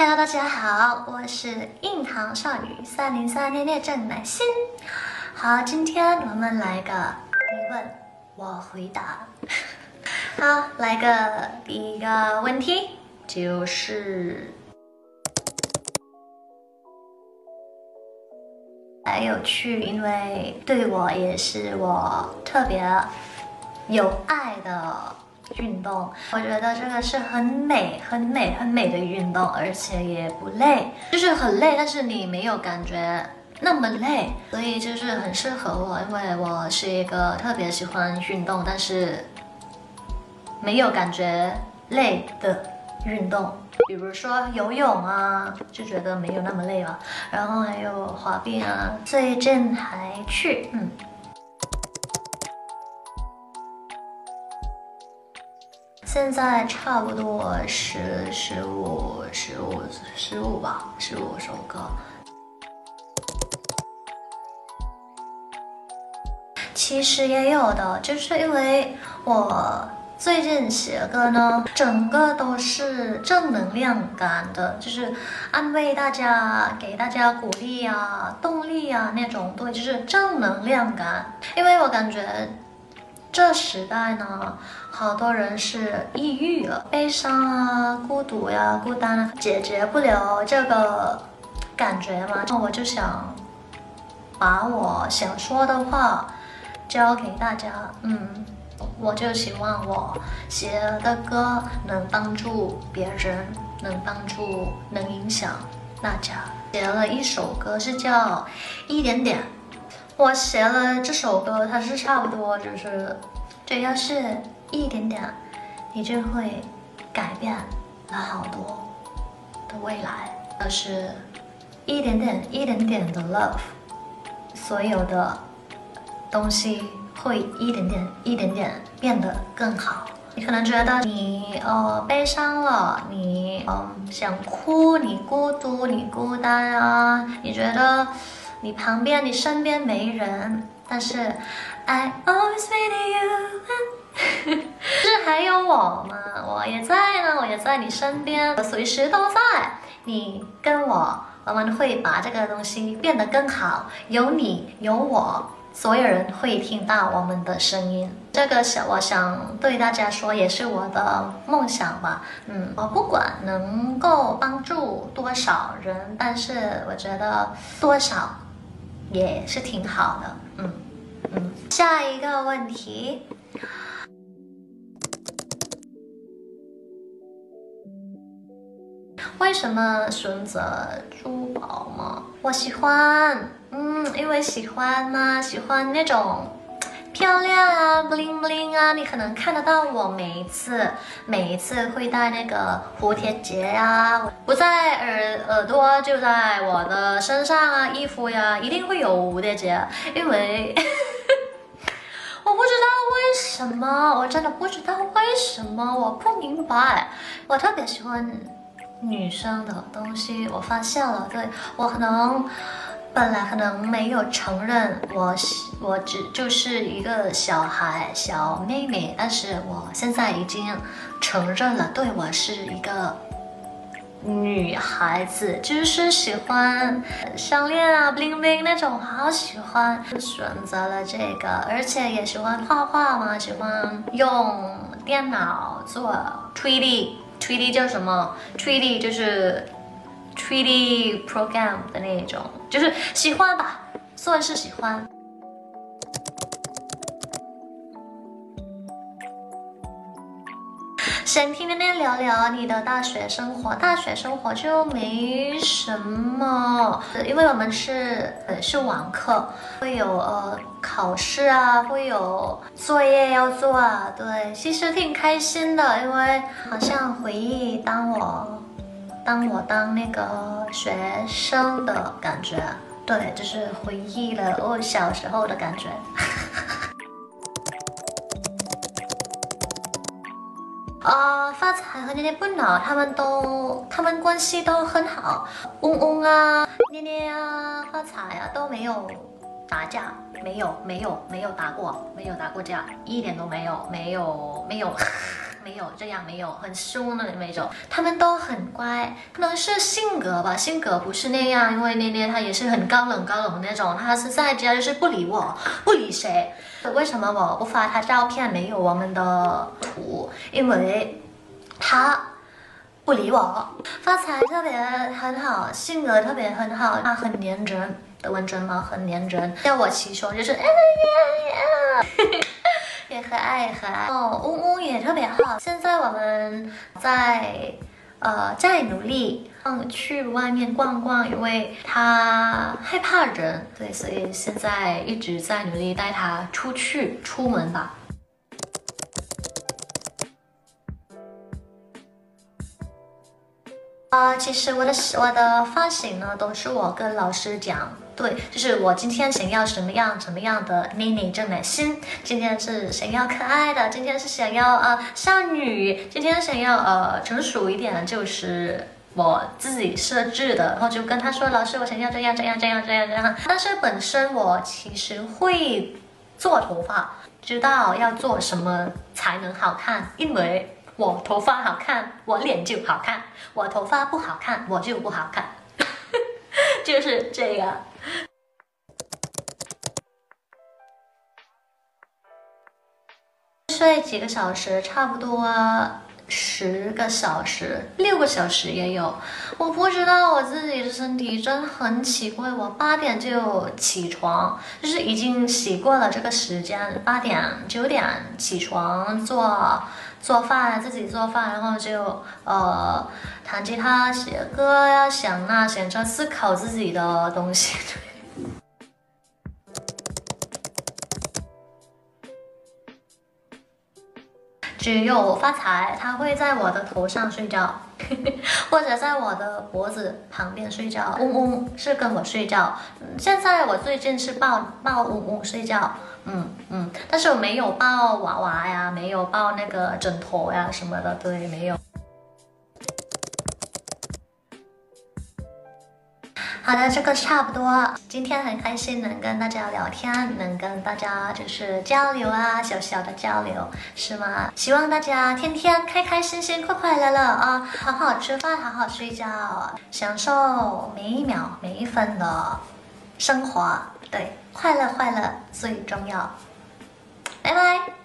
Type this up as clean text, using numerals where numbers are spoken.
Hello， 大家好，我是印堂少女303捏捏郑乃馨。好，今天我们来个你问我回答。好，来个第一个问题，就是很有趣，因为对我也是我特别有爱的运动。我觉得这个是很美的运动，而且也不累，就是很累，但是你没有感觉那么累，所以就是很适合我，因为我是一个特别喜欢运动，但是没有感觉累的运动。比如说游泳啊，就觉得没有那么累了，然后还有滑冰啊，最近还去现在差不多15吧，15首歌。其实也有的，就是因为我最近写歌呢，整个都是正能量感的，就是安慰大家，给大家鼓励啊、动力啊那种，对，就是正能量感。因为我感觉这时代呢，好多人是抑郁了，悲伤啊、孤独呀、孤单啊，解决不了这个感觉嘛，那我就想把我想说的话教给大家。我就希望我写的歌能帮助别人，能影响大家。写了一首歌是叫一点点，我写了这首歌，它是差不多就是只要是一点点，你就会改变了好多的未来。是一点点的 love， 所有的东西会一点点变得更好。你可能觉得你悲伤了，你想哭，你孤独，你孤单啊，你觉得你旁边、你身边没人，但是 I always with you 是还有我嘛，我也在呢，我也在你身边，我随时都在。你跟我们会把这个东西变得更好，有你有我，所有人会听到我们的声音。这个我想对大家说，也是我的梦想吧。我不管能够帮助多少人，但是我觉得多少也是挺好的。下一个问题，为什么选择珠宝嘛？我喜欢，因为喜欢嘛，喜欢那种漂亮啊 ，bling bling 啊。你可能看得到我每一次会戴那个蝴蝶结呀，不在耳朵就在我的身上啊，衣服呀一定会有蝴蝶结，因为我不知道为什么，我真的不知道为什么，我不明白。我特别喜欢女生的东西，我发现了，对，我本来可能没有承认我只就是一个小妹妹，但是我现在已经承认了，对，我是一个女孩子，就是喜欢项链啊 bling bling 那种，好喜欢，选择了这个，而且也喜欢画画嘛，喜欢用电脑做 3D 叫什么 3D 就是 3D program 的那种，就是喜欢吧，算是喜欢。想听念聊聊你的大学生活。大学生活就没什么，因为我们是网课，会有考试啊，会有作业要做啊。对，其实挺开心的，因为好像回忆当那个学生的感觉。对，就是回忆了我小时候的感觉。发财和捏捏不恼，他们关系都很好。啊，捏捏啊，发财啊都没有打架，没有打过架，一点都没有。 没有这样，没有很凶的那种，他们都很乖，可能是性格吧，性格不是那样，因为捏捏他也是很高冷那种，他是在家就是不理我，不理谁。为什么我不发他照片，没有我们的图？因为他不理我。发财特别很好，性格特别很好，他很粘人。德文真吗？很粘人，叫我起床就是也可爱哦。嗡嗡也特别好。现在我们在努力去外面逛逛，因为他害怕人，对，所以现在一直在努力带他出门吧。其实我的发型呢，都是我跟老师讲，对，就是我今天想要什么样的内内正的心，今天是想要可爱的，今天是想要少女，今天想要成熟一点，就是我自己设置的，然后就跟他说，老师，我想要这样。但是本身我其实会做头发，知道要做什么才能好看，因为我头发好看，我脸就好看；我头发不好看，我就不好看。就是这个。睡几个小时，差不多10个小时，6个小时也有。我不知道我自己的身体真很奇怪，我8点就起床，就是已经习惯了这个时间，8点9点起床做饭，自己做饭，然后就弹吉他、写歌呀，想着思考自己的东西。只有发财，他会在我的头上睡觉，或者在我的脖子旁边睡觉。嗡嗡是跟我睡觉。现在我最近是抱嗡嗡睡觉，但是我没有抱娃娃呀，没有抱那个枕头呀什么的，对，没有。好的，这个差不多。今天很开心能跟大家聊天，能跟大家就是交流啊，小小的交流，是吗？希望大家天天开开心心、快快乐乐啊，好好吃饭，好好睡觉，享受每一秒每一分的生活。对，快乐最重要。拜拜。